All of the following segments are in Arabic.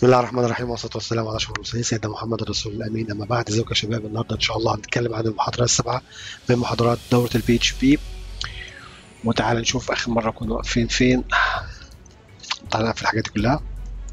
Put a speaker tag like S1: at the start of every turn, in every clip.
S1: بسم الله الرحمن الرحيم والصلاة والسلام على أشرف المرسلين سيدنا محمد الرسول الأمين. أما بعد، ازيكم يا شباب؟ النهارده إن شاء الله هنتكلم عن المحاضرة السابعة من محاضرات دورة البي اتش بي. وتعالى نشوف آخر مرة كنا واقفين فين. تعالى نقفل الحاجات دي كلها.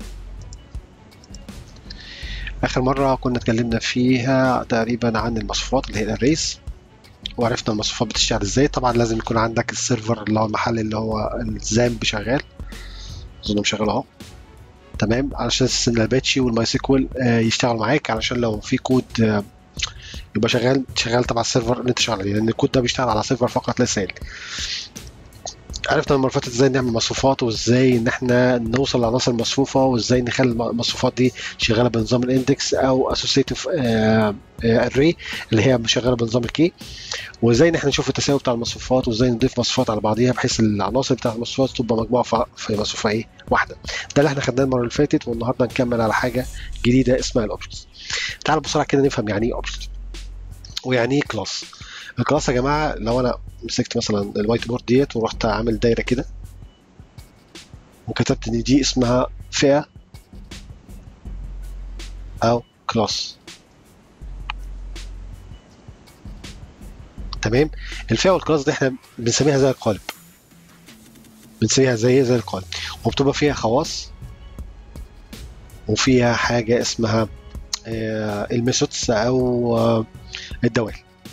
S1: آخر مرة كنا اتكلمنا فيها تقريبا عن المصفوفات اللي هي الأريز، وعرفنا المصفوفات بتشتغل ازاي. طبعا لازم يكون عندك السيرفر اللي هو المحل اللي هو الزامب شغال. أظن شغال أهو تمام، علشان اساس ان الاباتشي والماي سيكوال يشتغلوا معاك، علشان لو في كود يبقى شغال تبع السيرفر اللي انت شغال عليه، لان الكود ده بيشتغل على سيرفر فقط لا غير. عرفنا المره اللي فاتت ازاي نعمل مصفوفات، وازاي ان احنا نوصل لعناصر مصفوفه، وازاي نخلي المصفوفات دي شغاله بنظام الاندكس او اسوسيتيف اري اللي هي شغاله بنظام الكي، وازاي ان احنا نشوف التساوي بتاع المصفوفات، وازاي نضيف مصفوفات على بعضيها بحيث العناصر بتاع المصفوفات تبقى مجموعه في مصفوفه ايه واحده. ده اللي احنا خدناه المره اللي فاتت، والنهارده نكمل على حاجه جديده اسمها الاوبجكتس. تعالوا بسرعه كده نفهم يعني ايه اوبجكت ويعني ايه كلاس. الكلاس يا جماعه، لو انا مسكت مثلا الوايت بورد ديت ورحت عامل دايره كده وكتبت ان دي اسمها فئه او كلاس، تمام. الفئه والكلاس دي احنا بنسميها زي القالب، بنسميها زي القالب، وبتبقى فيها خواص وفيها حاجه اسمها الميثودز او الدوال.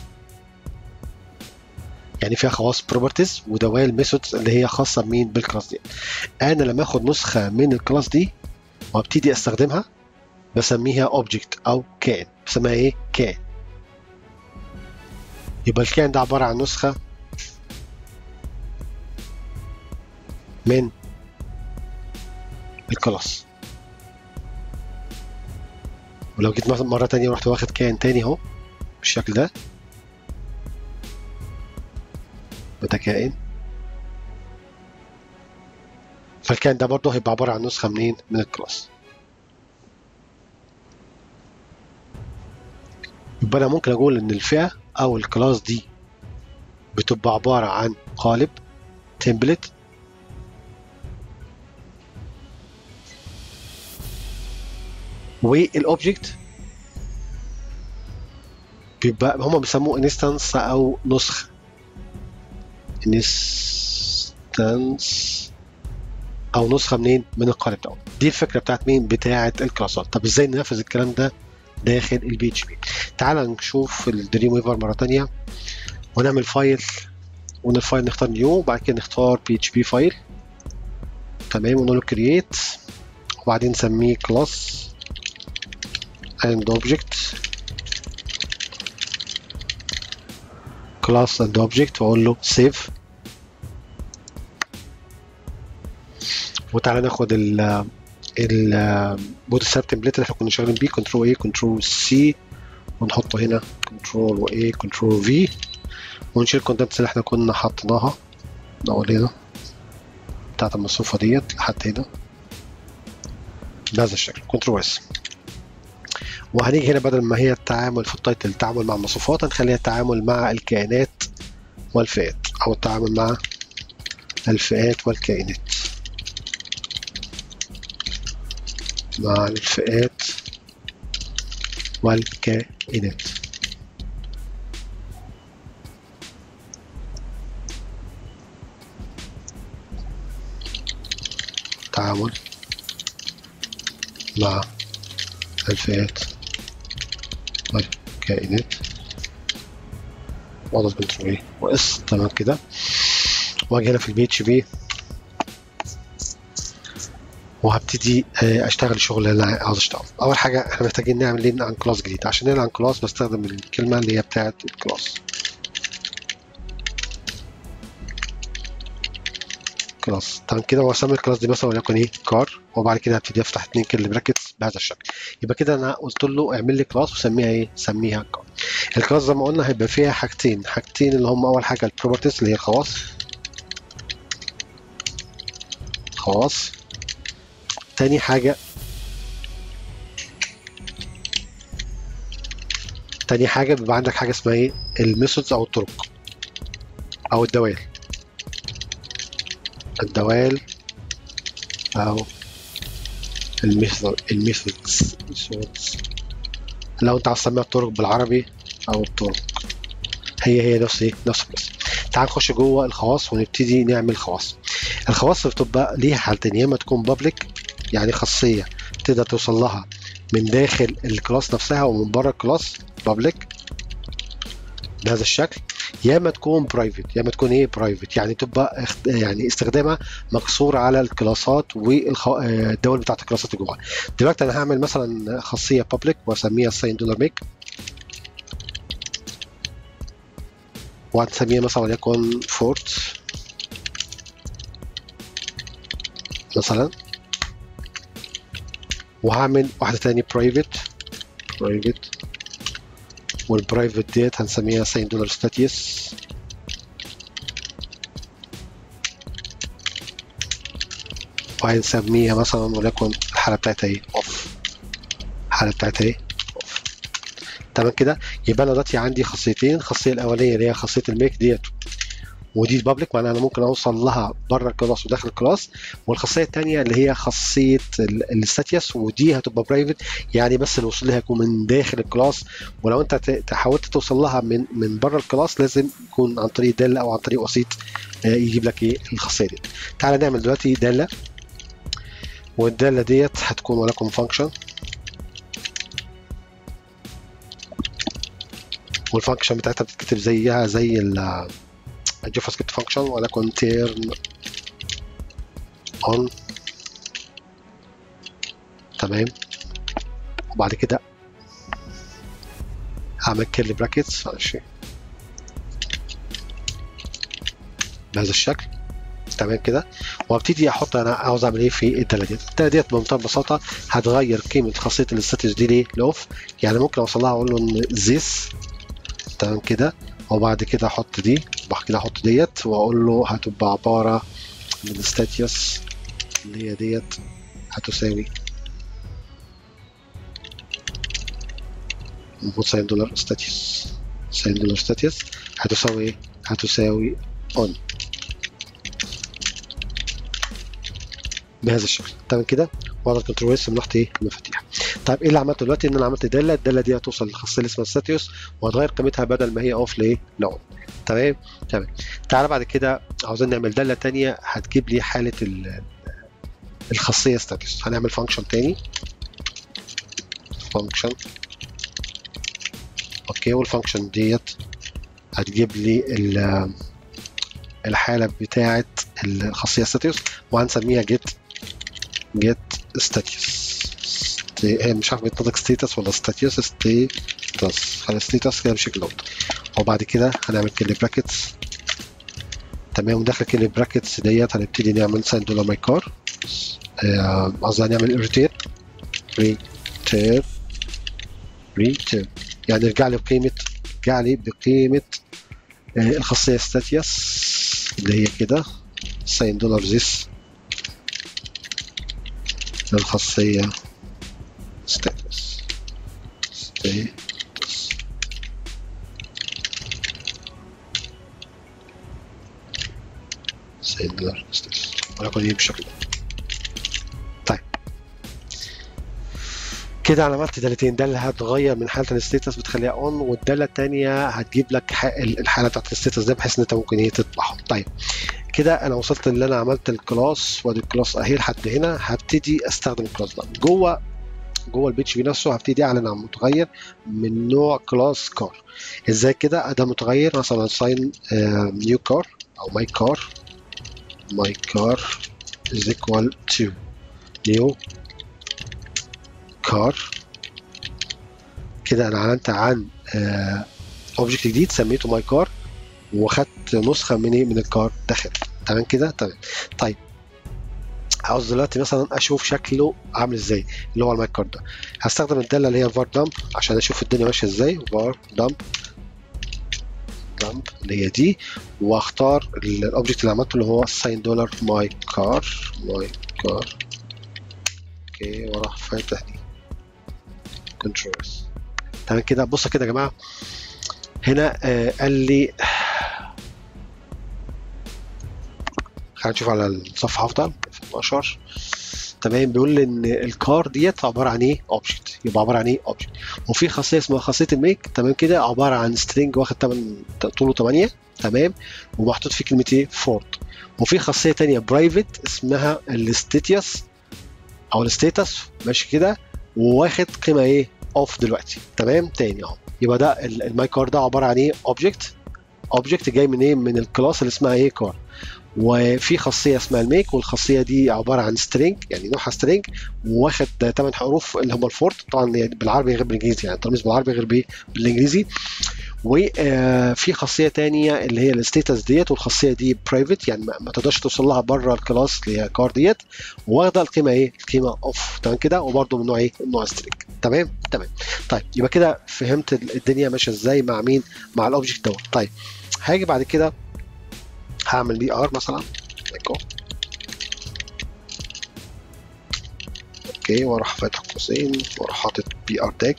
S1: يعني فيها خواص بروبرتيز ودوال ميثودز اللي هي خاصه بمين؟ بالكلاس دي. انا لما اخد نسخه من الكلاس دي وابتدي استخدمها بسميها اوبجكت او كائن. بسميها ايه؟ كائن. يبقى الكائن ده عباره عن نسخه من الكلاس. ولو جيت مثلا مره تانية ورحت واخد كائن تاني اهو بالشكل ده، ده كائن، فالكائن ده برضه هيبقى عباره عن نسخه منين؟ من الكلاس. يبقى انا ممكن اقول ان الفئه او الكلاس دي بتبقى عباره عن قالب تمبلت والاوبجكت بيبقى هما بيسموه انستنس او نسخه. انستنس او نسخه منين؟ من القالب ده. دي الفكره بتاعت مين؟ بتاعت الكلاسات. طب ازاي ننفذ الكلام ده داخل البي اتش بي؟ تعال نشوف الدريم ويفر مره ثانيه ونعمل فايل، ومن الفايل نختار نيو، وبعد كده نختار بي اتش بي فايل، تمام، ونقول له كرييت، وبعدين نسميه كلاس اند اوبجكت، كلاس اند اوبجكت، واقول له سيف. وتعالى ناخد البوت ستراب تمبليت اللي احنا كنا شغالين بيه، كنترول اي كنترول سي، ونحطه هنا كنترول واي كنترول في، ونشيل الكونتنتس اللي احنا كنا حاطيناها الاولانيه بتاعت المصفوفه ديت لحد هنا بهذا الشكل، كنترول اس. وهنيجي هنا بدل ما هي التعامل في التايتل التعامل مع المصفوفات، هنخليها التعامل مع الكائنات والفئات، او التعامل مع الفئات والكائنات، مع الفئات والكائنات. تعامل مع الفئات والكائنات، واضغط كنترول ايه واس، تمام كده. واجي هنا في البي اتش بي وهبتدي اشتغل الشغل اللي انا عاوز اشتغله. اول حاجه احنا محتاجين نعمل لين عن كلاس جديد. عشان نعمل عن كلاس بستخدم الكلمه اللي هي بتاعه الكلاس، كلاس، تمام كده. واسمي الكلاس دي مثلا وليكن ايه؟ كار، وبعد كده هبتدي افتح 2 كيرلي براكتس بهذا الشكل. يبقى كده انا قلت له اعمل لي كلاس وسميها ايه؟ سميها كار. الكلاس زي ما قلنا هيبقى فيها حاجتين اللي هم اول حاجه البروبرتيز اللي هي الخواص، تاني حاجه بيبقى عندك حاجه اسمها ايه؟ الميثودز او الطرق او الدوال او الميثودز لو انت عايز تسميها الطرق بالعربي او الطرق، هي نفس القصه. تعال نخش جوه الخواص ونبتدي نعمل خواص. الخواص بتبقى ليها حالتين، يا اما تكون بابليك يعني خاصيه تقدر توصل لها من داخل الكلاس نفسها ومن بره الكلاس بابليك بهذا الشكل، يا اما تكون برايفت. يا اما تكون برايفت يعني تبقى يعني استخدامها مقصور على الكلاسات والدول بتاعت الكلاسات اللي جواها. دلوقتي انا هعمل مثلا خاصيه بابليك واسميها ساين دولار ميك، وهنسميها مثلا وليكن فورت مثلا، وهعمل واحده تاني برايفت والبرايفت ديت هنسميها ساين دولار ستاتيوس، وهنسميها مثلا وليكن الحاله بتاعتها اوف، الحاله بتاعتها اوف. تمام كده. يبقى انا دلوقتي عندي خاصيتين، الخاصيه الاولانيه اللي هي خاصيه الميك ديت ودي بابليك معناها انا ممكن اوصل لها بره الكلاس وداخل الكلاس، والخاصيه الثانيه اللي هي خاصيه الستاتيوس ودي هتبقى برايفت يعني بس الوصول لها هيكون من داخل الكلاس، ولو انت حاولت توصل لها من بره الكلاس لازم يكون عن طريق داله او عن طريق وسيط يجيب لك الخاصيه دي. تعال نعمل دلوقتي داله، والداله ديت هتكون ولكم فانكشن، والفانكشن بتاعتها بتتكتب زيها زي الجافا سكريبت فانكشن ولكن تيرن اون. تمام. وبعد كده هعمل كيرلي براكتس ماشي بهذا الشكل. تمام كده. وابتدي احط انا عاوز اعمل ايه في الداله ديت. الداله ديت بمنتهى البساطه هتغير قيمه خاصيه الستاتيوس دي ليه لاوف، يعني ممكن اوصل لها اقول له ان ذيس. تمام كده. وبعد كده احط دي، وبعد كده احط ديت واقول له هتبقى عباره من ستاتيوس اللي هي ديت هتساوي المفروض ساين دولار ستاتيوس، ساين دولار ستاتيوس هتساوي ايه؟ هتساوي اون بهذا الشكل. تمام كده. وهذا الكنترول اس من ناحيه المفاتيح. طيب ايه اللي عملته دلوقتي؟ ان انا عملت داله، الداله دي هتوصل للخاصيه اللي اسمها ستاتيوس وهتغير قيمتها بدل ما هي اوف لايه؟ لاون. تمام. تعالى بعد كده عاوزين نعمل داله ثانيه هتجيب لي حاله الخاصيه ستاتيوس. هنعمل فانكشن تاني، فانكشن اوكي، والفانكشن ديت هتجيب لي الحاله بتاعه الخاصيه ستاتيوس وهنسميها جيت ستاتيوس. هي مش عارف بيتنطق ستيتس ولا ستاتيوس، ستيتس، خلي ستيتس كده بشكل اوت. وبعد كده هنعمل كيلي براكتس. تمام. وداخل كيلي براكتس ديت هنبتدي نعمل ساين دولار ماي كار، قصدي هنعمل ريتير يعني ارجع لي بقيمه الخاصيه ستاتيوس اللي هي كده ساين دولار ذيس الخاصيه ستاتس ساين دولار ستاتس ولكن دي بالشكل ده. طيب كده انا عملت دالتين، داله هتغير من حاله الستاتس بتخليها اون، والداله الثانيه هتجيب لك الحاله بتاعت الستاتس ده بحيث ان انت ممكن ايه تطبعهم. طيب كده انا وصلت ان انا عملت الكلاس، وادي الكلاس اهي لحد هنا. هبتدي استخدم الكلاس ده جوه البي اتش بي نفسه. هبتدي اعلن عن متغير من نوع كلاس كار. ازاي كده؟ ده متغير مثلا ساين نيو كار او ماي كار is equal to new car. كده انا اعلنت عن اوبجكت جديد سميته ماي كار واخدت نسخه من الكار داخل. تمام كده. تمام. طيب عاوز دلوقتي مثلا اشوف شكله عامل ازاي اللي هو الماي كار ده. هستخدم الداله اللي هي var dump عشان اشوف الدنيا ماشيه ازاي. var dump اللي هي دي، واختار الاوبجكت اللي عملته اللي هو ساين دولار ماي كار اوكي، وراح فاتح دي كنترولز. تمام كده. بصوا كده يا جماعه هنا قال لي خلينا نشوف على الصفحه افضل 12. تمام. بيقول لي ان الكار ديت عباره عن ايه؟ اوبجكت. يبقى عباره عن ايه؟ اوبجكت. وفي خاصيه اسمها خاصيه الميك، تمام كده، عباره عن سترينج واخد طوله 8، تمام، ومحطوط فيه كلمه ايه؟ فورت. وفي خاصيه تانية برايفت اسمها الستاتيوس او الستاتس، ماشي كده، وواخد قيمه ايه؟ اوف دلوقتي، تمام. تاني اهو، يبقى ده الماي كار ده عباره عن ايه؟ اوبجكت جاي من ايه؟ من الكلاس اللي اسمها ايه؟ كار. وفي خاصيه اسمها الميك، والخاصيه دي عباره عن سترينج، يعني نوعها سترينج، وواخد 8 حروف اللي هم الفورت، طبعا بالعربي غير بالانجليزي، يعني الترميز بالعربي غير بالانجليزي. وفي خاصيه تانية اللي هي الستيتس ديت، والخاصيه دي برايفت، يعني ما تقدرش توصل لها بره الكلاس اللي هي كار ديت، واخده القيمه ايه؟ القيمه اوف، تمام كده، وبرده من نوع ايه؟ نوع سترينج، تمام. تمام. طيب يبقى كده فهمت الدنيا ماشيه ازاي مع مين؟ مع الاوبجكت دوت. طيب هاجي بعد كده هعمل بي ار مثلا، اوكي، واروح فاتح قوسين واروح حاطط بي ار تاج،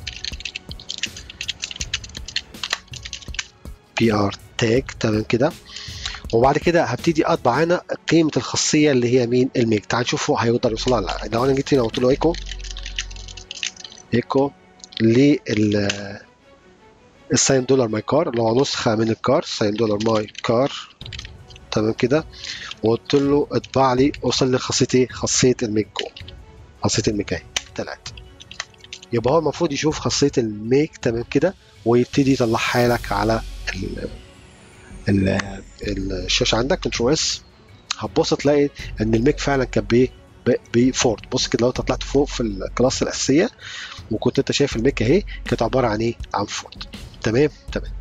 S1: تمام كده. وبعد كده هبتدي اطبع هنا قيمه الخاصيه اللي هي مين؟ الميك. تعال نشوف هو هيقدر يوصلها ولا لا. لو انا جيت هنا وقلت له ايكو الساين دولار ماي كار، اللي هو نسخه من الكار، ساين دولار ماي كار، تمام كده، وقلت له اطبع لي، وصل لي خاصيه ايه؟ خاصيه الميك جو، خاصيه الميك اهي طلعت. يبقى هو المفروض يشوف خاصيه الميك، تمام كده، ويبتدي يطلعها لك على الشاشه عندك. كنترول اس، هتبص تلاقي ان الميك فعلا كان بفورد. بص كده، لو انت طلعت فوق في الكلاس الاساسيه وكنت انت شايف الميك اهي، كانت عباره عن ايه؟ عن فورد، تمام. تمام.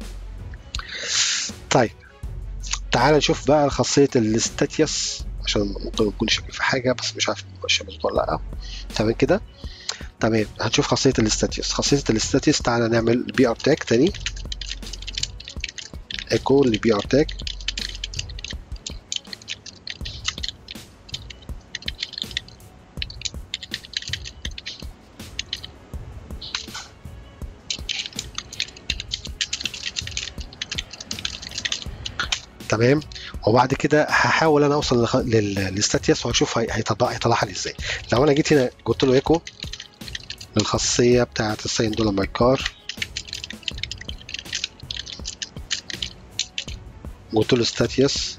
S1: طيب تعال نشوف بقى خاصيه الستاتيوس، عشان ممكن يكون شاكك في حاجه بس مش عارف ماشيه مظبوط ولا لا، تمام كده. تمام، هنشوف خاصيه الستاتيوس. خاصيه الستاتيوس، تعالى نعمل بي ار تاج تاني، ايكو للبي ار تاج، تمام. وبعد كده هحاول انا اوصل للستاتيوس وهشوف هيطلعها لي ازاي. لو انا جيت هنا قلت له ايكو للخاصيه بتاعه الساين دولار ماي كار، قلت له ستاتيوس،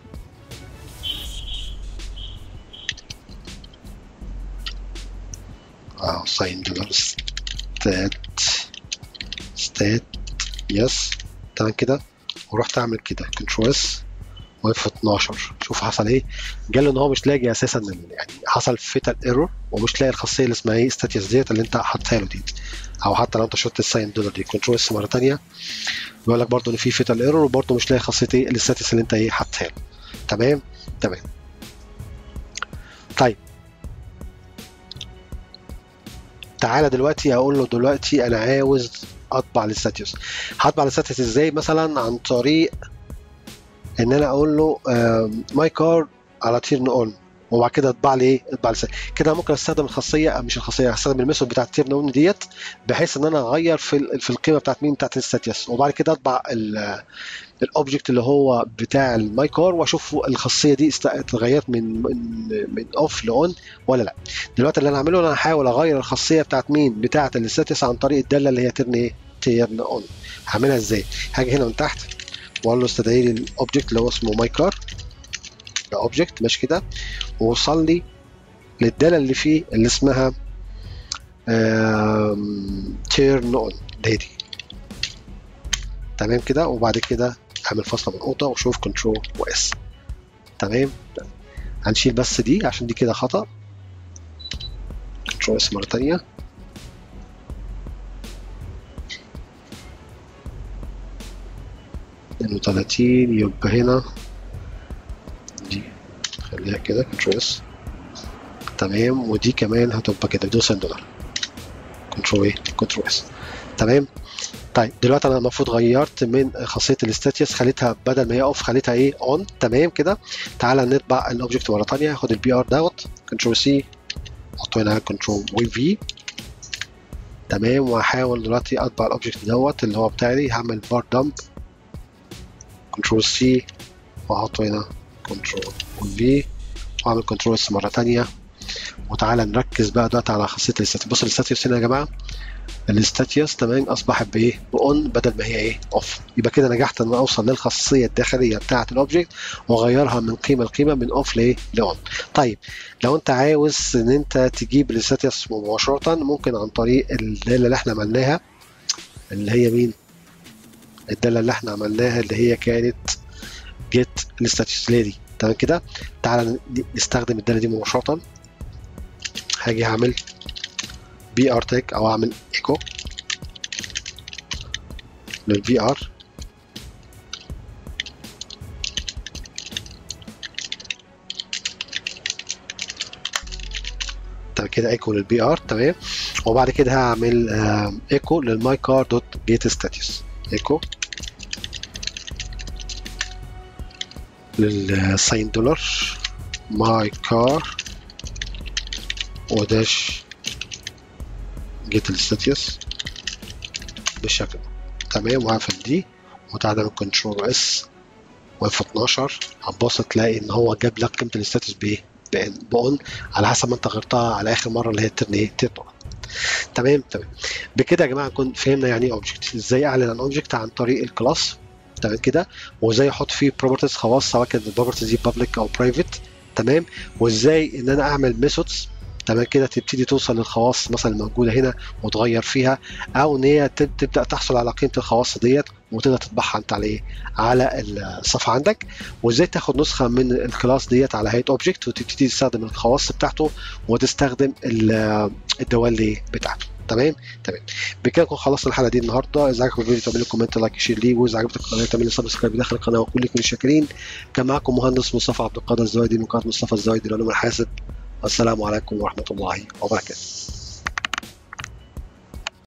S1: ساين دولار ستات يس، تمام كده، ورحت اعمل كده كنترول اس واف 12. شوف حصل ايه؟ قال له ان هو مش لاقي اساسا، يعني حصل فيتال ايرور، ومش لاقي الخاصيه اللي اسمها ايه؟ ستاتيوس ديت اللي انت حاططها له دي، او حتى لو انت شفت الساين دولار دي. كنترول اس مره ثانيه، بيقول لك برده ان في فيتال ايرور، وبرده مش لاقي خاصيه ايه؟ الستاتيوس اللي انت ايه؟ حاططها له، تمام. تمام. طيب تعالى دلوقتي اقول له دلوقتي انا عاوز اطبع الستاتيوس. هطبع الستاتيوس ازاي؟ مثلا عن طريق ان انا اقول له ماي كار على تيرن اون، وبعد كده اطبع لي ايه؟ اطبع لي كده. ممكن استخدم الخاصيه، مش الخاصيه، هستخدم الميثود بتاعت تيرن اون ديت، بحيث ان انا اغير في القيمه بتاعت مين؟ بتاعت الستاتيوس، وبعد كده اطبع الاوبجكت اللي هو بتاع الماي كار، واشوف الخاصيه دي اتغيرت من اوف لاون ولا لا. دلوقتي اللي انا هعمله، انا هحاول اغير الخاصيه بتاعت مين؟ بتاعت الستاتيوس عن طريق الداله اللي هي تيرن ايه؟ تيرن اون. هعملها ازاي؟ هاجي هنا من تحت واقول له استدعي لي الاوبجكت اللي هو اسمه ماي كار، ده اوبجكت، ماشي كده، ووصل لي للداله اللي فيه اللي اسمها تيرن اون دي، تمام كده. وبعد كده اعمل فاصله منقوطه وشوف كنترول واس، تمام. هنشيل بس دي عشان دي كده خطا. كنترول اس مره ثانيه، انه 30 يبقى هنا دي خليها كده كنترول اس، تمام. ودي كمان هتبقى كده بدون دولار، كنترول ايه؟ كنترول اس، تمام. طيب دلوقتي انا المفروض غيرت من خاصيه الستاتيوس، خليتها بدل ما هي اوف خليتها ايه؟ اون، تمام كده. تعالى نطبع الاوبجكت مره ثانيه، هاخد البي ار دوت، كنترول سي، احطه هنا كنترول في، تمام. وهحاول دلوقتي اطبع الاوبجكت دوت اللي هو بتاعي. هعمل بار دمب، كنترول سي، واحطه هنا كنترول في، واعمل كنترول اس مره ثانيه، وتعالى نركز بقى دلوقتي على خاصيه الاستاتيوس. بص الاستاتيوس هنا يا جماعه، الاستاتيوس تمام اصبحت بايه؟ باون بدل ما هي ايه؟ اوف. يبقى كده نجحت ان انا اوصل للخاصيه الداخليه بتاعه الاوبجكت واغيرها من قيمه لقيمه، من اوف لايه؟ لاون. طيب لو انت عاوز ان انت تجيب الاستاتيوس مباشره، ممكن عن طريق الداله اللي احنا عملناها، اللي هي مين؟ الداله اللي احنا عملناها اللي هي كانت جيت الاستاتيوس دي. تمام كده. تعالى نستخدم الداله دي مباشره. هاجي هعمل بي ار تاج او اعمل ايكو للفي ار، تمام كده ايكو للبي ار. تمام. وبعد كده هعمل ايكو للماي كار دوت جيت ستاتيوس، ايكو للساين دولار ماي كار وداش جيت الستاتيوس بالشكل ده. تمام. وهقفل دي وتعالى نعمل كنترول اس واف 12. هتبص تلاقي ان هو جاب لك قيمه الستاتيوس بايه؟ بأون، على حسب ما انت غيرتها على اخر مره اللي هي الترن ايه؟ تيتو. تمام. بكده يا جماعه نكون فهمنا يعني ايه اوبجكت، ازاي اعلن عن اوبجكت عن طريق الكلاس. تمام كده. وازاي احط فيه بروبرتيز خواص، سواء كانت البروبرتيز دي بابليك او برايفت. تمام. وازاي ان انا اعمل ميثودز تمام كده تبتدي توصل للخواص مثلا الموجوده هنا وتغير فيها، او ان هي تبدا تحصل على قيمه الخواص ديت وتقدر تطبعها انت على ايه؟ على الصفحه عندك. وازاي تاخد نسخه من الكلاس ديت على هيئه اوبجكت وتبتدي تستخدم الخواص بتاعته وتستخدم الدوال بتاعته. تمام. بكده نكون خلصنا الحلقه دي النهارده. اذا عجبك الفيديو تعمل لي كومنت، لايك، شير ليه، واذا عجبتك القناه تعمل لي سبسكرايب داخل القناه. وكلكم شاكرين. كان معكم مهندس مصطفى عبد القادر الزوايدي من قناه مصطفى الزوايدي لعلوم الحاسب. والسلام عليكم ورحمه الله وبركاته.